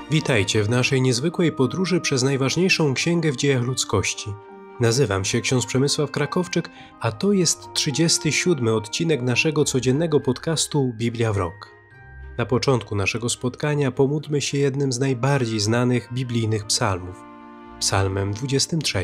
Witajcie w naszej niezwykłej podróży przez najważniejszą księgę w dziejach ludzkości. Nazywam się ksiądz Przemysław Krakowczyk, a to jest 37. odcinek naszego codziennego podcastu Biblia w rok. Na początku naszego spotkania pomódlmy się jednym z najbardziej znanych biblijnych psalmów, psalmem 23.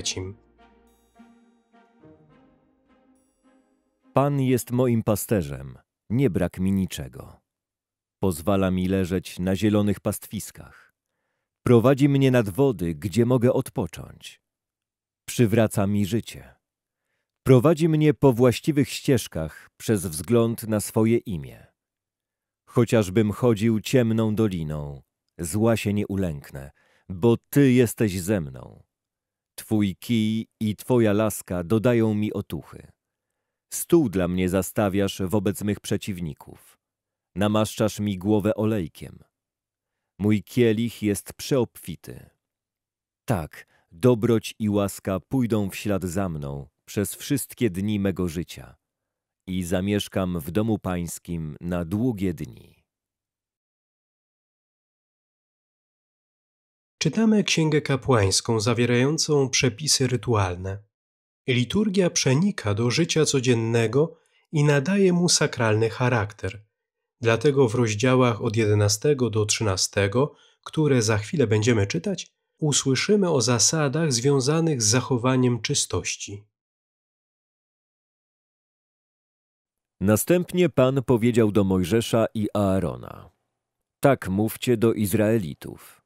Pan jest moim pasterzem, nie brak mi niczego. Pozwala mi leżeć na zielonych pastwiskach. Prowadzi mnie nad wody, gdzie mogę odpocząć. Przywraca mi życie. Prowadzi mnie po właściwych ścieżkach przez wzgląd na swoje imię. Chociażbym chodził ciemną doliną, zła się nie ulęknę, bo Ty jesteś ze mną. Twój kij i Twoja laska dodają mi otuchy. Stół dla mnie zastawiasz wobec mych przeciwników. Namaszczasz mi głowę olejkiem. Mój kielich jest przeobfity. Tak, dobroć i łaska pójdą w ślad za mną przez wszystkie dni mego życia i zamieszkam w domu pańskim na długie dni. Czytamy Księgę Kapłańską zawierającą przepisy rytualne. Liturgia przenika do życia codziennego i nadaje mu sakralny charakter. Dlatego w rozdziałach od 11 do 13, które za chwilę będziemy czytać, usłyszymy o zasadach związanych z zachowaniem czystości. Następnie Pan powiedział do Mojżesza i Aarona: tak mówcie do Izraelitów.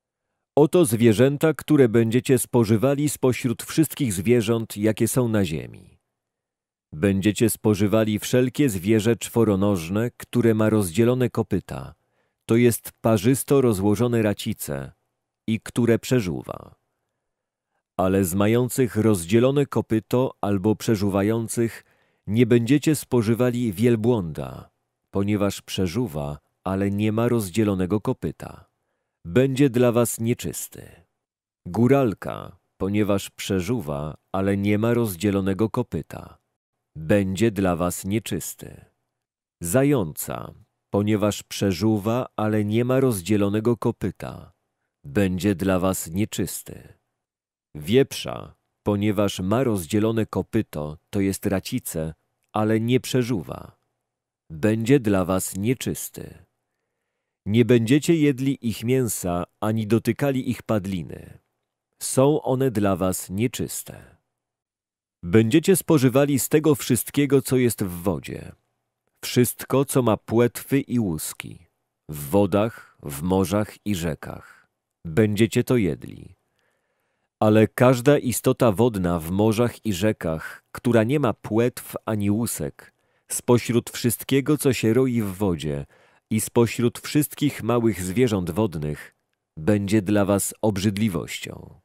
Oto zwierzęta, które będziecie spożywali spośród wszystkich zwierząt, jakie są na ziemi. Będziecie spożywali wszelkie zwierzę czworonożne, które ma rozdzielone kopyta, to jest parzysto rozłożone racice i które przeżuwa. Ale z mających rozdzielone kopyto albo przeżuwających nie będziecie spożywali wielbłąda, ponieważ przeżuwa, ale nie ma rozdzielonego kopyta. Będzie dla was nieczysty. Góralka, ponieważ przeżuwa, ale nie ma rozdzielonego kopyta. Będzie dla was nieczysty. Zająca, ponieważ przeżuwa, ale nie ma rozdzielonego kopyta. Będzie dla was nieczysty. Wieprza, ponieważ ma rozdzielone kopyto, to jest racice, ale nie przeżuwa. Będzie dla was nieczysty. Nie będziecie jedli ich mięsa, ani dotykali ich padliny. Są one dla was nieczyste. Będziecie spożywali z tego wszystkiego, co jest w wodzie. Wszystko, co ma płetwy i łuski. W wodach, w morzach i rzekach. Będziecie to jedli. Ale każda istota wodna w morzach i rzekach, która nie ma płetw ani łusek, spośród wszystkiego, co się roi w wodzie i spośród wszystkich małych zwierząt wodnych, będzie dla was obrzydliwością.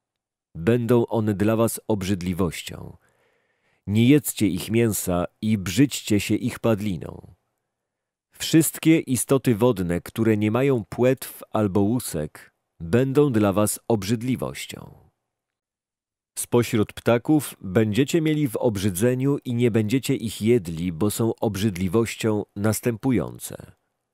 Będą one dla was obrzydliwością. Nie jedzcie ich mięsa i brzydźcie się ich padliną. Wszystkie istoty wodne, które nie mają płetw albo łusek, będą dla was obrzydliwością. Spośród ptaków będziecie mieli w obrzydzeniu i nie będziecie ich jedli, bo są obrzydliwością następujące.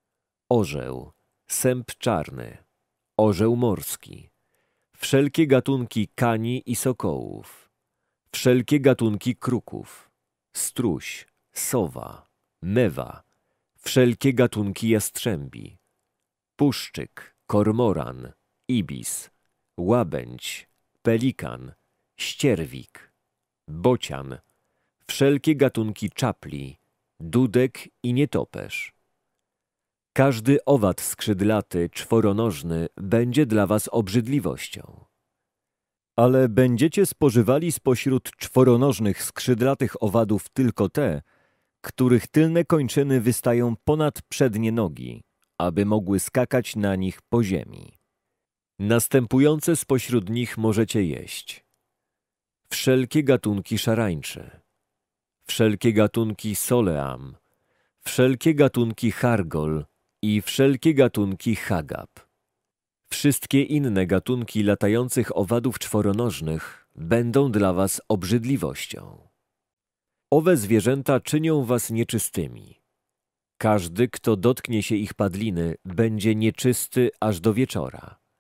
Orzeł, sęp czarny, orzeł morski, wszelkie gatunki kani i sokołów, wszelkie gatunki kruków, struś, sowa, mewa, wszelkie gatunki jastrzębi, puszczyk, kormoran, ibis, łabędź, pelikan, ścierwik, bocian, wszelkie gatunki czapli, dudek i nietoperz. Każdy owad skrzydlaty, czworonożny będzie dla was obrzydliwością. Ale będziecie spożywali spośród czworonożnych skrzydlatych owadów tylko te, których tylne kończyny wystają ponad przednie nogi, aby mogły skakać na nich po ziemi. Następujące spośród nich możecie jeść: wszelkie gatunki szarańczy, wszelkie gatunki soleam, wszelkie gatunki chargol i wszelkie gatunki hagab. Wszystkie inne gatunki latających owadów czworonożnych będą dla was obrzydliwością. Owe zwierzęta czynią was nieczystymi. Każdy, kto dotknie się ich padliny, będzie nieczysty aż do wieczora.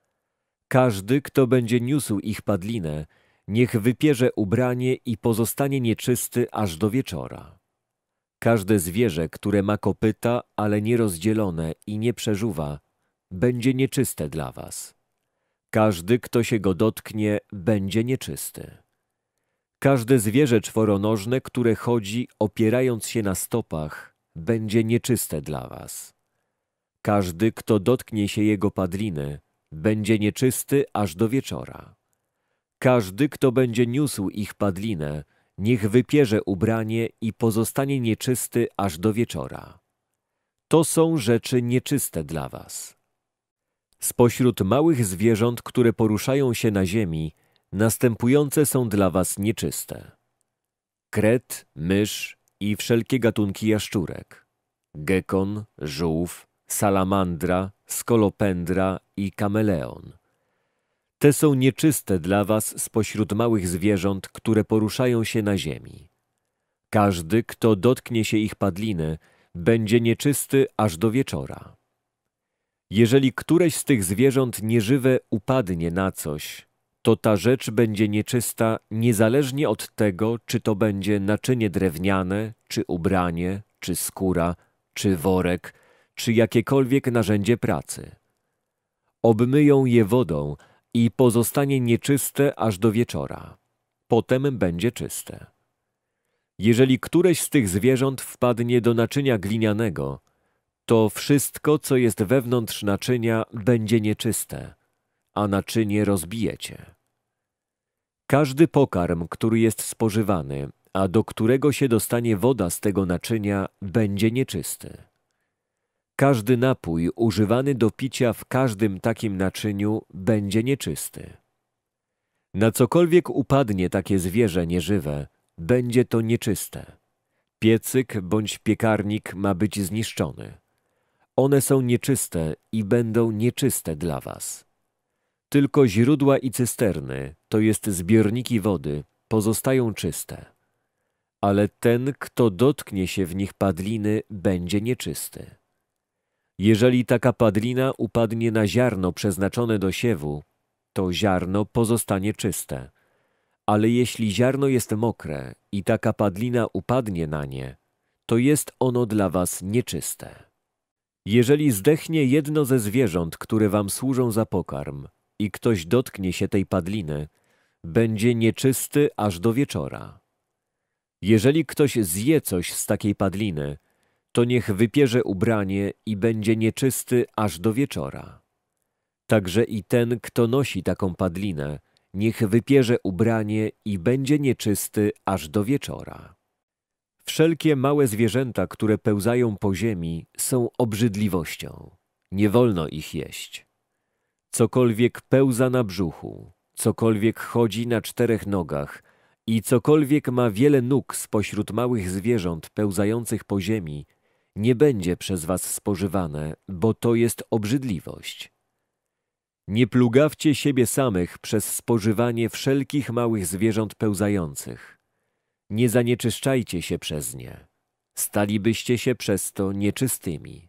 Każdy, kto będzie niósł ich padlinę, niech wypierze ubranie i pozostanie nieczysty aż do wieczora. Każde zwierzę, które ma kopyta, ale nierozdzielone i nie przeżuwa, będzie nieczyste dla was. Każdy, kto się go dotknie, będzie nieczysty. Każde zwierzę czworonożne, które chodzi, opierając się na stopach, będzie nieczyste dla was. Każdy, kto dotknie się jego padliny, będzie nieczysty aż do wieczora. Każdy, kto będzie niósł ich padlinę, niech wypierze ubranie i pozostanie nieczysty aż do wieczora. To są rzeczy nieczyste dla was. Spośród małych zwierząt, które poruszają się na ziemi, następujące są dla was nieczyste: kret, mysz i wszelkie gatunki jaszczurek, gekon, żółw, salamandra, skolopendra i kameleon. Te są nieczyste dla was spośród małych zwierząt, które poruszają się na ziemi. Każdy, kto dotknie się ich padliny, będzie nieczysty aż do wieczora. Jeżeli któreś z tych zwierząt nieżywe upadnie na coś, to ta rzecz będzie nieczysta niezależnie od tego, czy to będzie naczynie drewniane, czy ubranie, czy skóra, czy worek, czy jakiekolwiek narzędzie pracy. Obmyją je wodą i pozostanie nieczyste aż do wieczora. Potem będzie czyste. Jeżeli któreś z tych zwierząt wpadnie do naczynia glinianego, to wszystko, co jest wewnątrz naczynia, będzie nieczyste, a naczynie rozbijecie. Każdy pokarm, który jest spożywany, a do którego się dostanie woda z tego naczynia, będzie nieczysty. Każdy napój używany do picia w każdym takim naczyniu będzie nieczysty. Na cokolwiek upadnie takie zwierzę nieżywe, będzie to nieczyste. Piecyk bądź piekarnik ma być zniszczony. One są nieczyste i będą nieczyste dla was. Tylko źródła i cysterny, to jest zbiorniki wody, pozostają czyste. Ale ten, kto dotknie się w nich padliny, będzie nieczysty. Jeżeli taka padlina upadnie na ziarno przeznaczone do siewu, to ziarno pozostanie czyste. Ale jeśli ziarno jest mokre i taka padlina upadnie na nie, to jest ono dla was nieczyste. Jeżeli zdechnie jedno ze zwierząt, które wam służą za pokarm, i ktoś dotknie się tej padliny, będzie nieczysty aż do wieczora. Jeżeli ktoś zje coś z takiej padliny, to niech wypierze ubranie i będzie nieczysty aż do wieczora. Także i ten, kto nosi taką padlinę, niech wypierze ubranie i będzie nieczysty aż do wieczora. Wszelkie małe zwierzęta, które pełzają po ziemi, są obrzydliwością. Nie wolno ich jeść. Cokolwiek pełza na brzuchu, cokolwiek chodzi na 4 nogach i cokolwiek ma wiele nóg spośród małych zwierząt pełzających po ziemi, nie będzie przez was spożywane, bo to jest obrzydliwość. Nie plugawcie siebie samych przez spożywanie wszelkich małych zwierząt pełzających. Nie zanieczyszczajcie się przez nie. Stalibyście się przez to nieczystymi.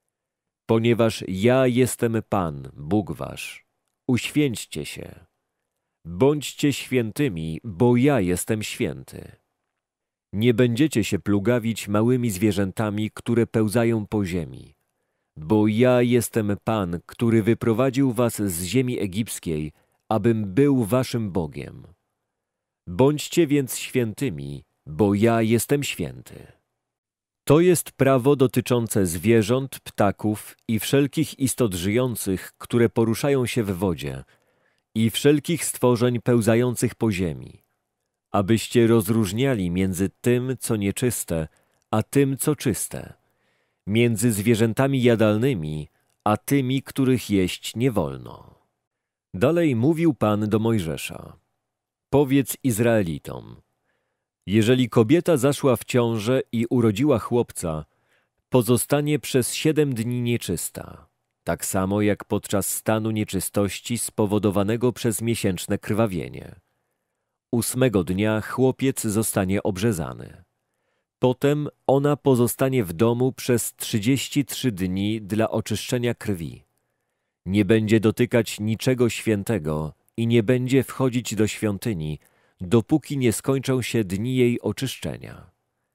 Ponieważ ja jestem Pan, Bóg wasz. Uświęćcie się. Bądźcie świętymi, bo ja jestem święty. Nie będziecie się plugawić małymi zwierzętami, które pełzają po ziemi. Bo ja jestem Pan, który wyprowadził was z ziemi egipskiej, abym był waszym Bogiem. Bądźcie więc świętymi, bo ja jestem święty. To jest prawo dotyczące zwierząt, ptaków i wszelkich istot żyjących, które poruszają się w wodzie, i wszelkich stworzeń pełzających po ziemi, abyście rozróżniali między tym, co nieczyste, a tym, co czyste, między zwierzętami jadalnymi, a tymi, których jeść nie wolno. Dalej mówił Pan do Mojżesza: powiedz Izraelitom: jeżeli kobieta zaszła w ciążę i urodziła chłopca, pozostanie przez 7 dni nieczysta, tak samo jak podczas stanu nieczystości spowodowanego przez miesięczne krwawienie. 8 dnia chłopiec zostanie obrzezany. Potem ona pozostanie w domu przez 33 dni dla oczyszczenia krwi. Nie będzie dotykać niczego świętego i nie będzie wchodzić do świątyni, dopóki nie skończą się dni jej oczyszczenia.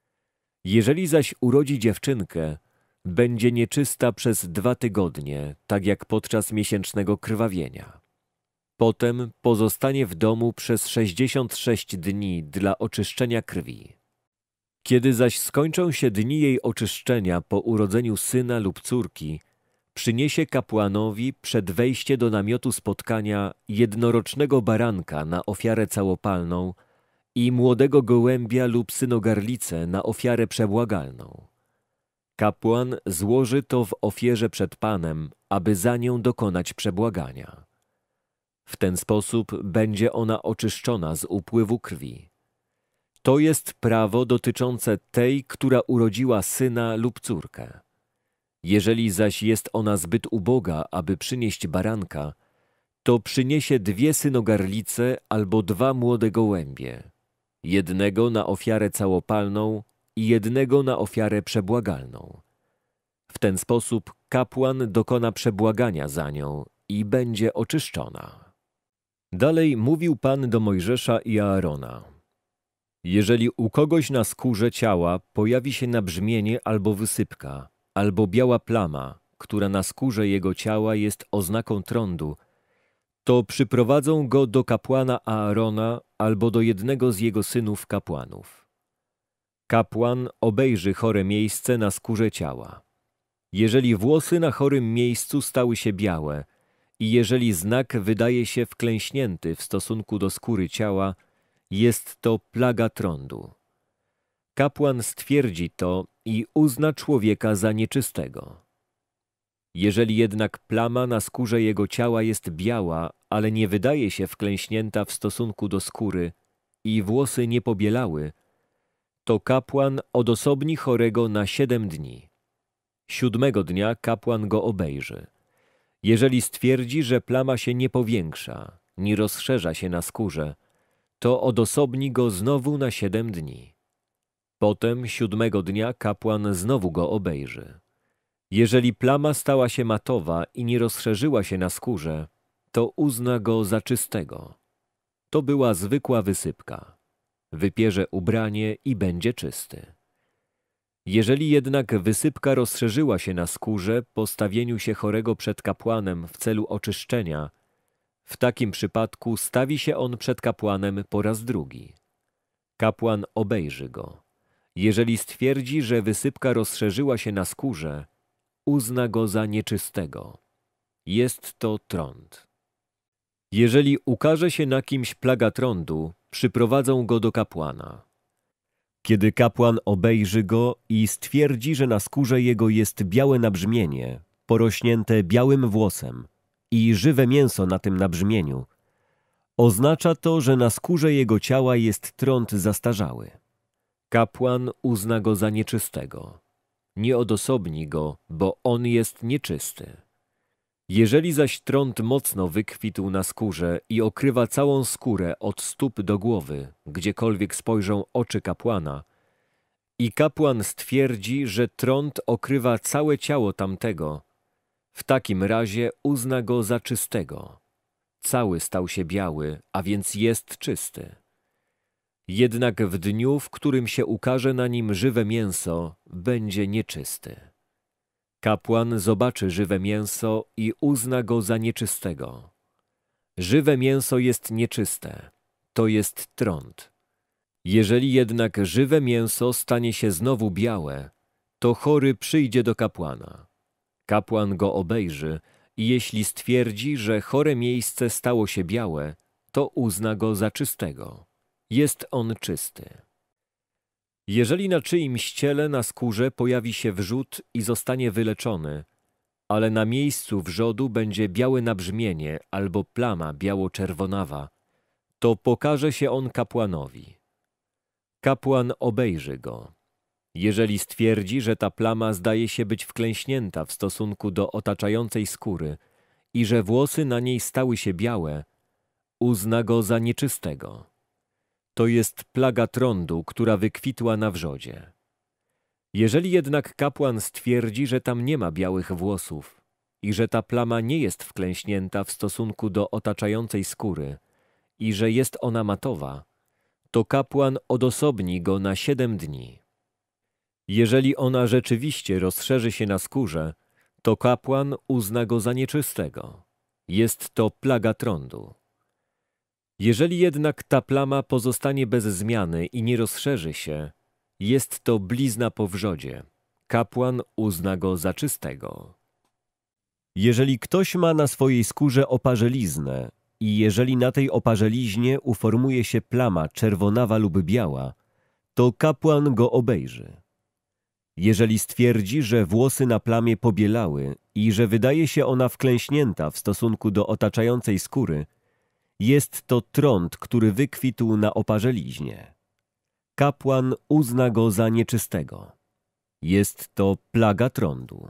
Jeżeli zaś urodzi dziewczynkę, będzie nieczysta przez 2 tygodnie, tak jak podczas miesięcznego krwawienia. Potem pozostanie w domu przez 66 dni dla oczyszczenia krwi. Kiedy zaś skończą się dni jej oczyszczenia po urodzeniu syna lub córki, przyniesie kapłanowi przed wejście do namiotu spotkania jednorocznego baranka na ofiarę całopalną i młodego gołębia lub synogarlicę na ofiarę przebłagalną. Kapłan złoży to w ofierze przed Panem, aby za nią dokonać przebłagania. W ten sposób będzie ona oczyszczona z upływu krwi. To jest prawo dotyczące tej, która urodziła syna lub córkę. Jeżeli zaś jest ona zbyt uboga, aby przynieść baranka, to przyniesie 2 synogarlice albo 2 młode gołębie, jednego na ofiarę całopalną i jednego na ofiarę przebłagalną. W ten sposób kapłan dokona przebłagania za nią i będzie oczyszczona. Dalej mówił Pan do Mojżesza i Aarona: jeżeli u kogoś na skórze ciała pojawi się nabrzmienie albo wysypka, albo biała plama, która na skórze jego ciała jest oznaką trądu, to przyprowadzą go do kapłana Aarona albo do jednego z jego synów kapłanów. Kapłan obejrzy chore miejsce na skórze ciała. Jeżeli włosy na chorym miejscu stały się białe i jeżeli znak wydaje się wklęśnięty w stosunku do skóry ciała, jest to plaga trądu. Kapłan stwierdzi to i uzna człowieka za nieczystego. Jeżeli jednak plama na skórze jego ciała jest biała, ale nie wydaje się wklęśnięta w stosunku do skóry i włosy nie pobielały, to kapłan odosobni chorego na 7 dni. 7. dnia kapłan go obejrzy. Jeżeli stwierdzi, że plama się nie powiększa, nie rozszerza się na skórze, to odosobni go znowu na 7 dni. Potem 7. dnia kapłan znowu go obejrzy. Jeżeli plama stała się matowa i nie rozszerzyła się na skórze, to uzna go za czystego. To była zwykła wysypka. Wypierze ubranie i będzie czysty. Jeżeli jednak wysypka rozszerzyła się na skórze po stawieniu się chorego przed kapłanem w celu oczyszczenia, w takim przypadku stawi się on przed kapłanem po raz drugi. Kapłan obejrzy go. Jeżeli stwierdzi, że wysypka rozszerzyła się na skórze, uzna go za nieczystego. Jest to trąd. Jeżeli ukaże się na kimś plaga trądu, przyprowadzą go do kapłana. Kiedy kapłan obejrzy go i stwierdzi, że na skórze jego jest białe nabrzmienie, porośnięte białym włosem i żywe mięso na tym nabrzmieniu, oznacza to, że na skórze jego ciała jest trąd zastarzały. Kapłan uzna go za nieczystego. Nie odosobni go, bo on jest nieczysty. Jeżeli zaś trąd mocno wykwitł na skórze i okrywa całą skórę od stóp do głowy, gdziekolwiek spojrzą oczy kapłana, i kapłan stwierdzi, że trąd okrywa całe ciało tamtego, w takim razie uzna go za czystego. Cały stał się biały, a więc jest czysty. Jednak w dniu, w którym się ukaże na nim żywe mięso, będzie nieczysty. Kapłan zobaczy żywe mięso i uzna go za nieczystego. Żywe mięso jest nieczyste, to jest trąd. Jeżeli jednak żywe mięso stanie się znowu białe, to chory przyjdzie do kapłana. Kapłan go obejrzy i jeśli stwierdzi, że chore miejsce stało się białe, to uzna go za czystego. Jest on czysty. Jeżeli na czyimś ciele na skórze pojawi się wrzód i zostanie wyleczony, ale na miejscu wrzodu będzie białe nabrzmienie albo plama biało-czerwonawa, to pokaże się on kapłanowi. Kapłan obejrzy go. Jeżeli stwierdzi, że ta plama zdaje się być wklęśnięta w stosunku do otaczającej skóry i że włosy na niej stały się białe, uzna go za nieczystego. To jest plaga trądu, która wykwitła na wrzodzie. Jeżeli jednak kapłan stwierdzi, że tam nie ma białych włosów i że ta plama nie jest wklęśnięta w stosunku do otaczającej skóry i że jest ona matowa, to kapłan odosobni go na 7 dni. Jeżeli ona rzeczywiście rozszerzy się na skórze, to kapłan uzna go za nieczystego. Jest to plaga trądu. Jeżeli jednak ta plama pozostanie bez zmiany i nie rozszerzy się, jest to blizna po wrzodzie. Kapłan uzna go za czystego. Jeżeli ktoś ma na swojej skórze oparzeliznę i jeżeli na tej oparzeliźnie uformuje się plama czerwonawa lub biała, to kapłan go obejrzy. Jeżeli stwierdzi, że włosy na plamie pobielały i że wydaje się ona wklęśnięta w stosunku do otaczającej skóry, jest to trąd, który wykwitł na oparzeliźnie. Kapłan uzna go za nieczystego. Jest to plaga trądu.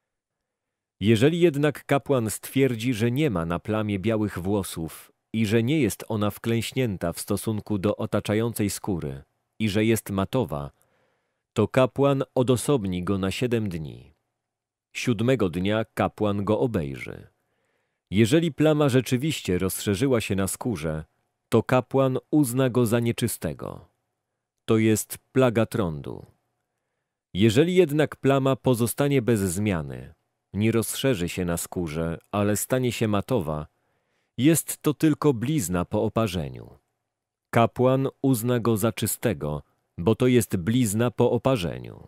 Jeżeli jednak kapłan stwierdzi, że nie ma na plamie białych włosów i że nie jest ona wklęśnięta w stosunku do otaczającej skóry i że jest matowa, to kapłan odosobni go na 7 dni. 7 dnia kapłan go obejrzy. Jeżeli plama rzeczywiście rozszerzyła się na skórze, to kapłan uzna go za nieczystego. To jest plaga trądu. Jeżeli jednak plama pozostanie bez zmiany, nie rozszerzy się na skórze, ale stanie się matowa, jest to tylko blizna po oparzeniu. Kapłan uzna go za czystego, bo to jest blizna po oparzeniu.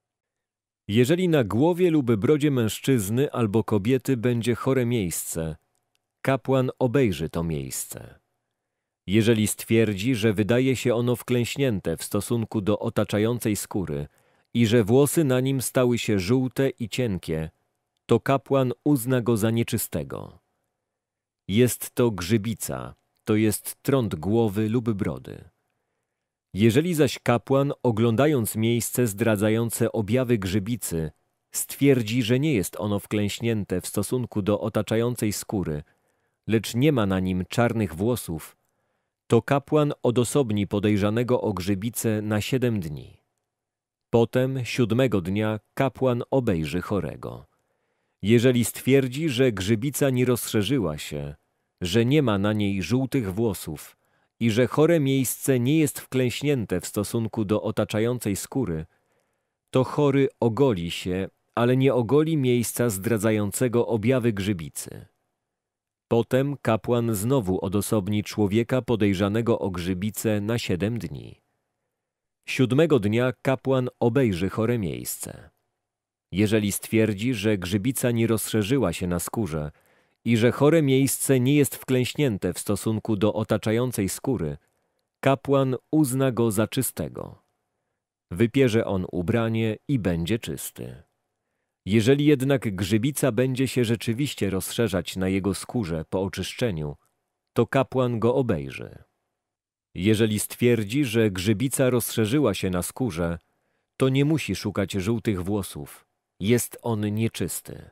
Jeżeli na głowie lub brodzie mężczyzny albo kobiety będzie chore miejsce, kapłan obejrzy to miejsce. Jeżeli stwierdzi, że wydaje się ono wklęśnięte w stosunku do otaczającej skóry i że włosy na nim stały się żółte i cienkie, to kapłan uzna go za nieczystego. Jest to grzybica, to jest trąd głowy lub brody. Jeżeli zaś kapłan, oglądając miejsce zdradzające objawy grzybicy, stwierdzi, że nie jest ono wklęśnięte w stosunku do otaczającej skóry, lecz nie ma na nim czarnych włosów, to kapłan odosobni podejrzanego o grzybicę na 7 dni. Potem 7 dnia kapłan obejrzy chorego. Jeżeli stwierdzi, że grzybica nie rozszerzyła się, że nie ma na niej żółtych włosów i że chore miejsce nie jest wklęśnięte w stosunku do otaczającej skóry, to chory ogoli się, ale nie ogoli miejsca zdradzającego objawy grzybicy. Potem kapłan znowu odosobni człowieka podejrzanego o grzybicę na 7 dni. 7 dnia kapłan obejrzy chore miejsce. Jeżeli stwierdzi, że grzybica nie rozszerzyła się na skórze i że chore miejsce nie jest wklęśnięte w stosunku do otaczającej skóry, kapłan uzna go za czystego. Wypierze on ubranie i będzie czysty. Jeżeli jednak grzybica będzie się rzeczywiście rozszerzać na jego skórze po oczyszczeniu, to kapłan go obejrzy. Jeżeli stwierdzi, że grzybica rozszerzyła się na skórze, to nie musi szukać żółtych włosów. Jest on nieczysty.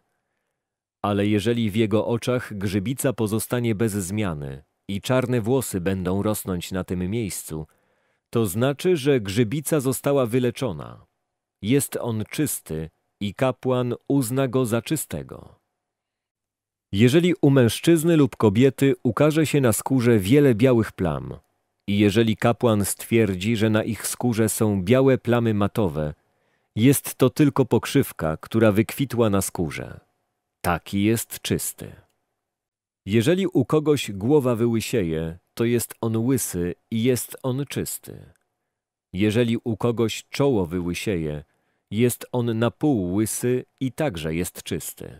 Ale jeżeli w jego oczach grzybica pozostanie bez zmiany i czarne włosy będą rosnąć na tym miejscu, to znaczy, że grzybica została wyleczona. Jest on czysty i kapłan uzna go za czystego. Jeżeli u mężczyzny lub kobiety ukaże się na skórze wiele białych plam i jeżeli kapłan stwierdzi, że na ich skórze są białe plamy matowe, jest to tylko pokrzywka, która wykwitła na skórze. Taki jest czysty. Jeżeli u kogoś głowa wyłysieje, to jest on łysy i jest on czysty. Jeżeli u kogoś czoło wyłysieje, jest on na pół łysy i także jest czysty.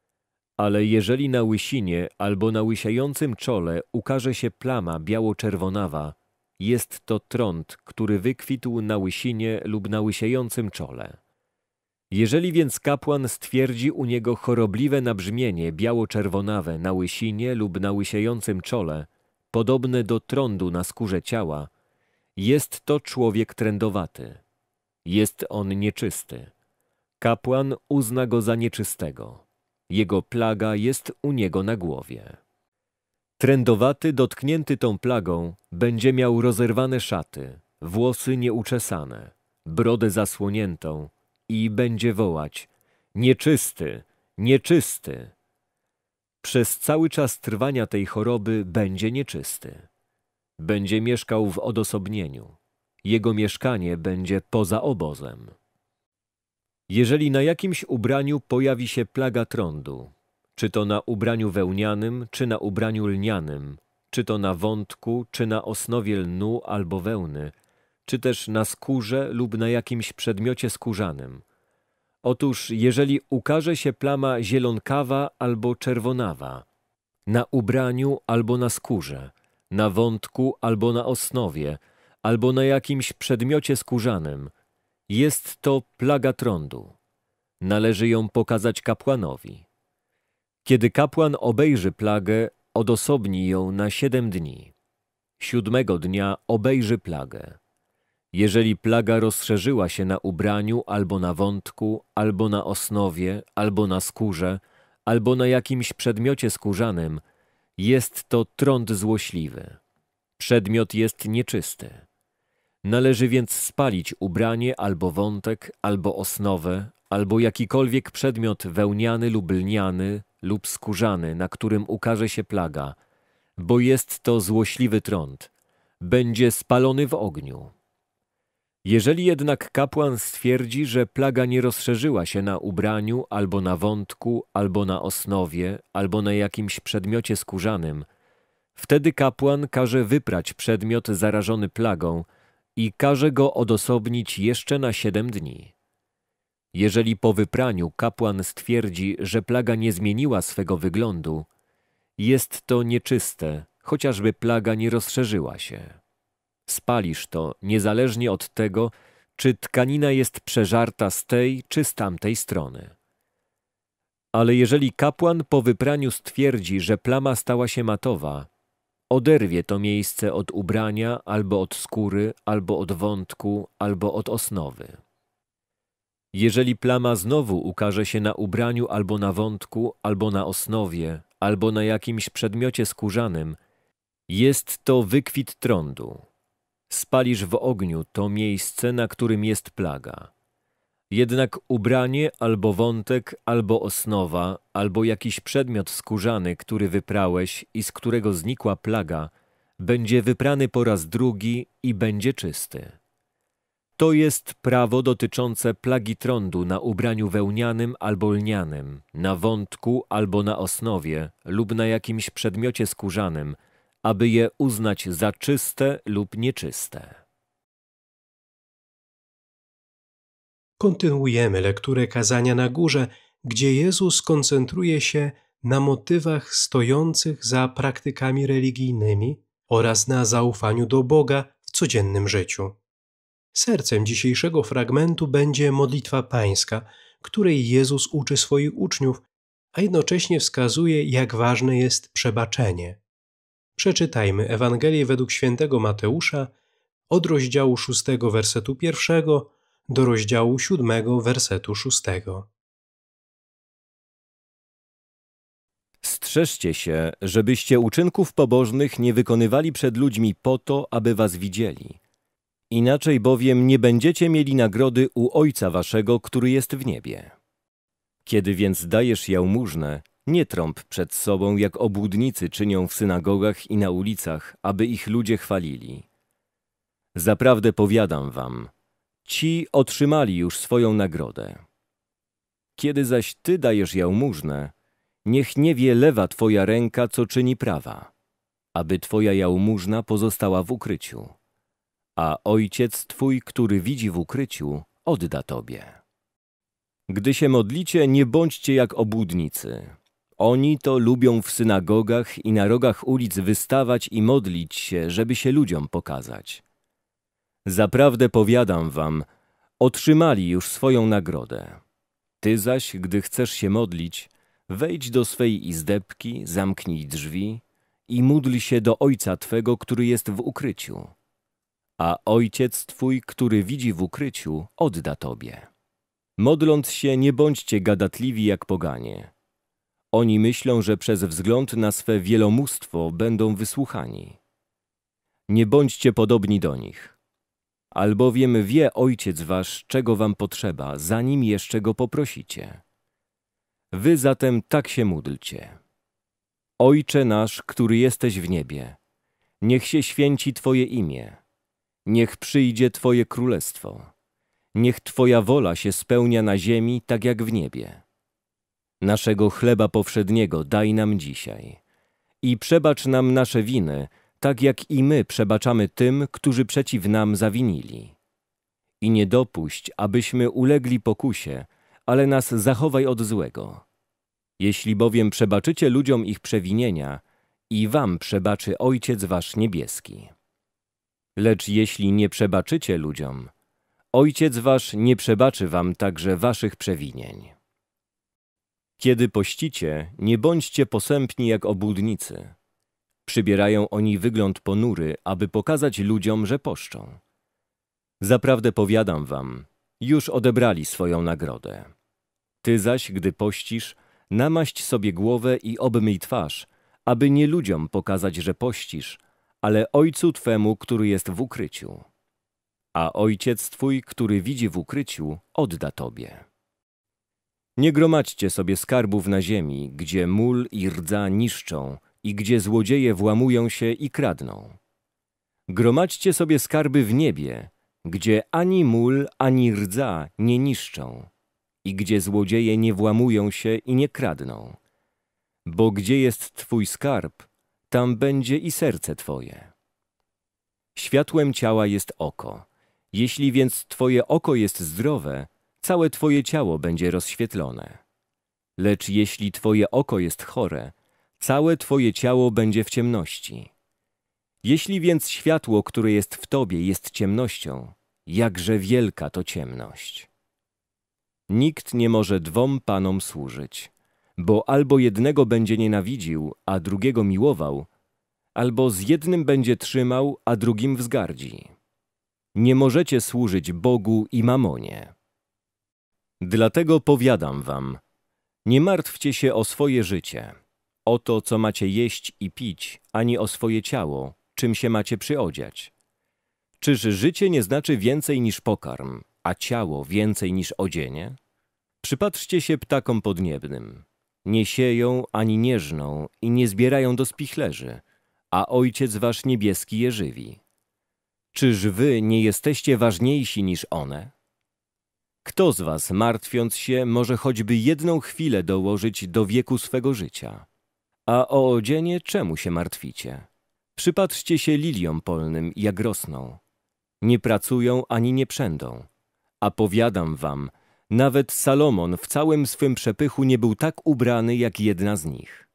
Ale jeżeli na łysinie albo na łysiejącym czole ukaże się plama biało-czerwonawa, jest to trąd, który wykwitł na łysinie lub na łysiejącym czole. Jeżeli więc kapłan stwierdzi u niego chorobliwe nabrzmienie biało-czerwonawe na łysinie lub na łysiejącym czole, podobne do trądu na skórze ciała, jest to człowiek trędowaty. Jest on nieczysty. Kapłan uzna go za nieczystego. Jego plaga jest u niego na głowie. Trędowaty, dotknięty tą plagą, będzie miał rozerwane szaty, włosy nieuczesane, brodę zasłoniętą i będzie wołać: nieczysty, nieczysty. Przez cały czas trwania tej choroby będzie nieczysty. Będzie mieszkał w odosobnieniu. Jego mieszkanie będzie poza obozem. Jeżeli na jakimś ubraniu pojawi się plaga trądu, czy to na ubraniu wełnianym, czy na ubraniu lnianym, czy to na wątku, czy na osnowie lnu albo wełny, czy też na skórze lub na jakimś przedmiocie skórzanym. Otóż, jeżeli ukaże się plama zielonkawa albo czerwonawa, na ubraniu albo na skórze, na wątku albo na osnowie, albo na jakimś przedmiocie skórzanym, jest to plaga trądu. Należy ją pokazać kapłanowi. Kiedy kapłan obejrzy plagę, odosobni ją na 7 dni. 7. dnia obejrzy plagę. Jeżeli plaga rozszerzyła się na ubraniu, albo na wątku, albo na osnowie, albo na skórze, albo na jakimś przedmiocie skórzanym, jest to trąd złośliwy. Przedmiot jest nieczysty. Należy więc spalić ubranie, albo wątek, albo osnowę, albo jakikolwiek przedmiot wełniany lub lniany lub skórzany, na którym ukaże się plaga, bo jest to złośliwy trąd. Będzie spalony w ogniu. Jeżeli jednak kapłan stwierdzi, że plaga nie rozszerzyła się na ubraniu, albo na wątku, albo na osnowie, albo na jakimś przedmiocie skórzanym, wtedy kapłan każe wyprać przedmiot zarażony plagą i każe go odosobnić jeszcze na 7 dni. Jeżeli po wypraniu kapłan stwierdzi, że plaga nie zmieniła swego wyglądu, jest to nieczyste, chociażby plaga nie rozszerzyła się. Spalisz to niezależnie od tego, czy tkanina jest przeżarta z tej czy z tamtej strony. Ale jeżeli kapłan po wypraniu stwierdzi, że plama stała się matowa, oderwie to miejsce od ubrania, albo od skóry, albo od wątku, albo od osnowy. Jeżeli plama znowu ukaże się na ubraniu, albo na wątku, albo na osnowie, albo na jakimś przedmiocie skórzanym, jest to wykwit trądu. Spalisz w ogniu to miejsce, na którym jest plaga. Jednak ubranie, albo wątek, albo osnowa, albo jakiś przedmiot skórzany, który wyprałeś i z którego znikła plaga, będzie wyprany po raz drugi i będzie czysty. To jest prawo dotyczące plagi trądu na ubraniu wełnianym albo lnianym, na wątku albo na osnowie lub na jakimś przedmiocie skórzanym, aby je uznać za czyste lub nieczyste. Kontynuujemy lekturę Kazania na Górze, gdzie Jezus koncentruje się na motywach stojących za praktykami religijnymi oraz na zaufaniu do Boga w codziennym życiu. Sercem dzisiejszego fragmentu będzie modlitwa pańska, której Jezus uczy swoich uczniów, a jednocześnie wskazuje, jak ważne jest przebaczenie. Przeczytajmy Ewangelię według świętego Mateusza od rozdziału 6 wersetu 1 do rozdziału 7 wersetu 6. Strzeżcie się, żebyście uczynków pobożnych nie wykonywali przed ludźmi po to, aby was widzieli. Inaczej bowiem nie będziecie mieli nagrody u Ojca waszego, który jest w niebie. Kiedy więc dajesz jałmużnę, nie trąb przed sobą, jak obłudnicy czynią w synagogach i na ulicach, aby ich ludzie chwalili. Zaprawdę powiadam wam, ci otrzymali już swoją nagrodę. Kiedy zaś ty dajesz jałmużnę, niech nie wie lewa twoja ręka, co czyni prawa, aby twoja jałmużna pozostała w ukryciu. A Ojciec twój, który widzi w ukryciu, odda tobie. Gdy się modlicie, nie bądźcie jak obłudnicy. Oni to lubią w synagogach i na rogach ulic wystawać i modlić się, żeby się ludziom pokazać. Zaprawdę powiadam wam, otrzymali już swoją nagrodę. Ty zaś, gdy chcesz się modlić, wejdź do swej izdebki, zamknij drzwi i módl się do Ojca twego, który jest w ukryciu. A Ojciec twój, który widzi w ukryciu, odda tobie. Modląc się, nie bądźcie gadatliwi jak poganie. Oni myślą, że przez wzgląd na swe wielomóstwo będą wysłuchani. Nie bądźcie podobni do nich. Albowiem wie Ojciec wasz, czego wam potrzeba, zanim jeszcze go poprosicie. Wy zatem tak się módlcie. Ojcze nasz, który jesteś w niebie, niech się święci Twoje imię. Niech przyjdzie Twoje królestwo. Niech Twoja wola się spełnia na ziemi, tak jak w niebie. Naszego chleba powszedniego daj nam dzisiaj. I przebacz nam nasze winy, tak jak i my przebaczamy tym, którzy przeciw nam zawinili. I nie dopuść, abyśmy ulegli pokusie, ale nas zachowaj od złego. Jeśli bowiem przebaczycie ludziom ich przewinienia, i wam przebaczy Ojciec wasz niebieski. Lecz jeśli nie przebaczycie ludziom, Ojciec wasz nie przebaczy wam także waszych przewinień. Kiedy pościcie, nie bądźcie posępni jak obłudnicy. Przybierają oni wygląd ponury, aby pokazać ludziom, że poszczą. Zaprawdę powiadam wam, już odebrali swoją nagrodę. Ty zaś, gdy pościsz, namaść sobie głowę i obmyj twarz, aby nie ludziom pokazać, że pościsz, ale Ojcu Twemu, który jest w ukryciu. A Ojciec Twój, który widzi w ukryciu, odda Tobie. Nie gromadźcie sobie skarbów na ziemi, gdzie mól i rdza niszczą i gdzie złodzieje włamują się i kradną. Gromadźcie sobie skarby w niebie, gdzie ani mól, ani rdza nie niszczą i gdzie złodzieje nie włamują się i nie kradną. Bo gdzie jest Twój skarb, tam będzie i serce Twoje. Światłem ciała jest oko. Jeśli więc Twoje oko jest zdrowe, całe Twoje ciało będzie rozświetlone. Lecz jeśli Twoje oko jest chore, całe Twoje ciało będzie w ciemności. Jeśli więc światło, które jest w Tobie, jest ciemnością, jakże wielka to ciemność. Nikt nie może dwom panom służyć, bo albo jednego będzie nienawidził, a drugiego miłował, albo z jednym będzie trzymał, a drugim wzgardzi. Nie możecie służyć Bogu i mamonie. Dlatego powiadam wam, nie martwcie się o swoje życie, o to, co macie jeść i pić, ani o swoje ciało, czym się macie przyodziać. Czyż życie nie znaczy więcej niż pokarm, a ciało więcej niż odzienie? Przypatrzcie się ptakom podniebnym. Nie sieją ani nie żną i nie zbierają do spichlerzy, a Ojciec wasz niebieski je żywi. Czyż wy nie jesteście ważniejsi niż one? Kto z was, martwiąc się, może choćby jedną chwilę dołożyć do wieku swego życia? A o odzienie czemu się martwicie? Przypatrzcie się liliom polnym, jak rosną. Nie pracują ani nie przędą. A powiadam wam, nawet Salomon w całym swym przepychu nie był tak ubrany, jak jedna z nich.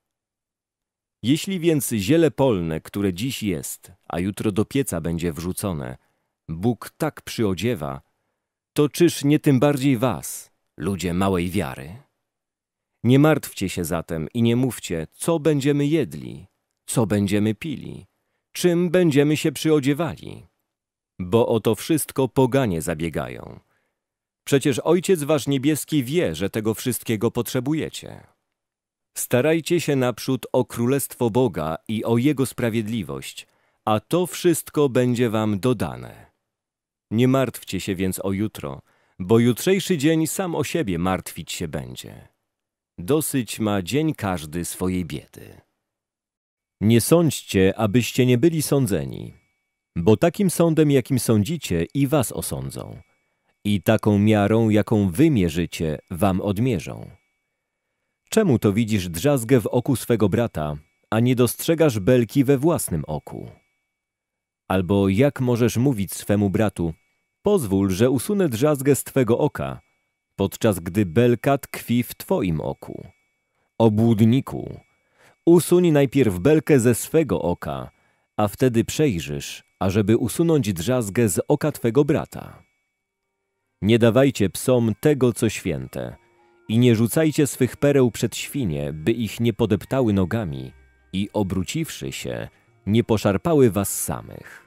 Jeśli więc ziele polne, które dziś jest, a jutro do pieca będzie wrzucone, Bóg tak przyodziewa, to czyż nie tym bardziej was, ludzie małej wiary? Nie martwcie się zatem i nie mówcie, co będziemy jedli, co będziemy pili, czym będziemy się przyodziewali. Bo o to wszystko poganie zabiegają. Przecież Ojciec wasz niebieski wie, że tego wszystkiego potrzebujecie. Starajcie się naprzód o Królestwo Boga i o Jego sprawiedliwość, a to wszystko będzie wam dodane. Nie martwcie się więc o jutro, bo jutrzejszy dzień sam o siebie martwić się będzie. Dosyć ma dzień każdy swojej biedy. Nie sądźcie, abyście nie byli sądzeni, bo takim sądem, jakim sądzicie, i was osądzą, i taką miarą, jaką wy mierzycie, wam odmierzą. Czemu to widzisz drzazgę w oku swego brata, a nie dostrzegasz belki we własnym oku? Albo jak możesz mówić swemu bratu, pozwól, że usunę drzazgę z twego oka, podczas gdy belka tkwi w twoim oku? Obłudniku, usuń najpierw belkę ze swego oka, a wtedy przejrzysz, ażeby usunąć drzazgę z oka twego brata. Nie dawajcie psom tego, co święte, i nie rzucajcie swych pereł przed świnie, by ich nie podeptały nogami i obróciwszy się, nie poszarpały was samych.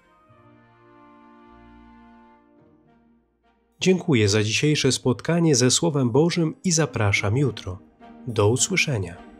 Dziękuję za dzisiejsze spotkanie ze Słowem Bożym i zapraszam jutro. Do usłyszenia.